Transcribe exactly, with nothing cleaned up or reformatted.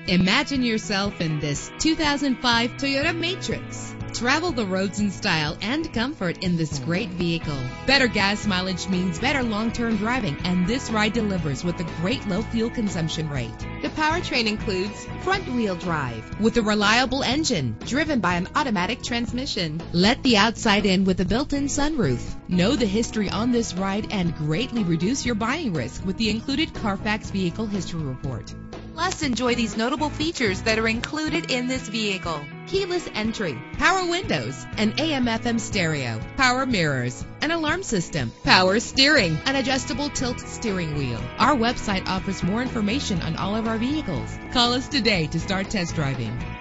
Imagine yourself in this two thousand five Toyota Matrix. Travel the roads in style and comfort in this great vehicle. Better gas mileage means better long-term driving, and this ride delivers with a great low fuel consumption rate. The powertrain includes front-wheel drive with a reliable engine driven by an automatic transmission. Let the outside in with a built-in sunroof. Know the history on this ride and greatly reduce your buying risk with the included Carfax Vehicle History Report. Plus, enjoy these notable features that are included in this vehicle: keyless entry, power windows, an A M F M stereo, power mirrors, an alarm system, power steering, an adjustable tilt steering wheel. Our website offers more information on all of our vehicles. Call us today to start test driving.